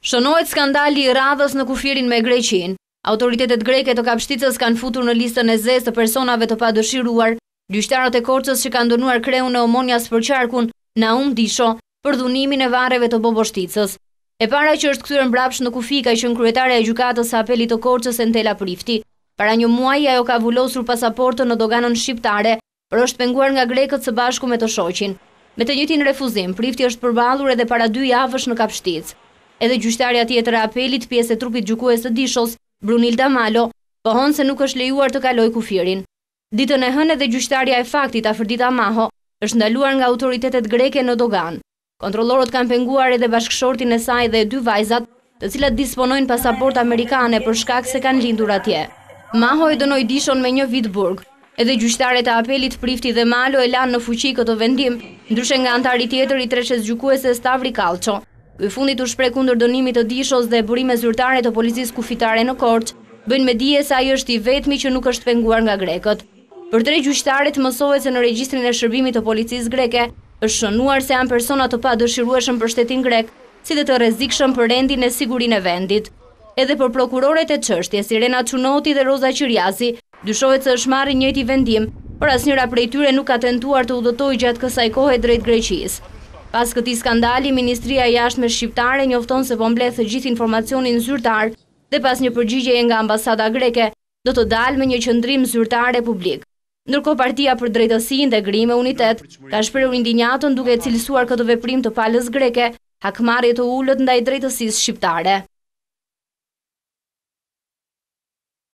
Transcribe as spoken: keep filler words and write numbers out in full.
Shënohet skandali i radhës në kufirin me Greqinë. Autoritetet greke të kapshticës kanë futur në listën e zezë të personave të padëshiruar gjyqtarët e Korçës që kanë dënuar kreun e Omonjas për qarkun Naum Disho për dhunimin e varreve të Boboshticës. E para që është kthyer mbrapsht në kufi ka qenë kryetare e gjykatës së apelit të Korçës Entela Prifti. Para një muaji ajo ka vulosur pasaportën në doganën shqiptare, por është penguar nga grekët së bashku me të shoqin. Me të njëjtin refuzim, Prifti është përballur edhe para dy javësh në kapshticë. Edhe gjyqtarja tjetër e apelit, pjesë e trupit gjykues të Dishos, Brunilda Malo, pohon se nuk është lejuar të kaloj kufirin. Ditën e hënë edhe gjyqtarja e faktit Afrodita Maho është ndaluar nga autoritetet greke në dogan. Kontrollorët kanë penguar edhe bashkëshortin e saj dhe dy vajzat, të cilat disponojnë pasaportë amerikane për shkak se kanë lindur atje. Maho e dënoi Dishon me një vit burg. Edhe gjyqtarët e apelit Prifti dhe Malo e lanë në fuqi këtë vendim, ndryshe nga antari tjetër i treshes gjykuese Stavri Kalço. Ky fundit u shpreh kundër dënimit të Dishos dhe burime zyrtare të policisë kufitare në Korçë, bëjnë me dije se ai është i vetmi që nuk është penguar nga grekët. Për tre gjyqtarët mësohet se në regjistrin e shërbimit të policisë greke është shënuar se janë persona të padëshirueshëm për shtetin grek, si dhe të rrezikshëm për rendin e sigurinë e vendit. Edhe për prokuroret e çështjes, Irena Çunoti dhe Roza Qiriazi, dyshohet se është marrë njëjti vendim, por asnjëra prej tyre nuk ka tentuar të udhëtojë gjatë kësaj kohe drejt Greqisë. Pas këtij skandali, Ministria e Jashtme shqiptare njofton se po mbledh të gjithë informacionin zyrtar dhe pas një përgjigjeje nga ambasada greke, do të dalë me një qendrim zyrtar republik. Ndërkohë Partia për Drejtësi, Integrim e Unitet ka shprehur indinjatën duke cilësuar këtë veprim të palës greke hakmarrje të ulët ndaj drejtësisë shqiptare.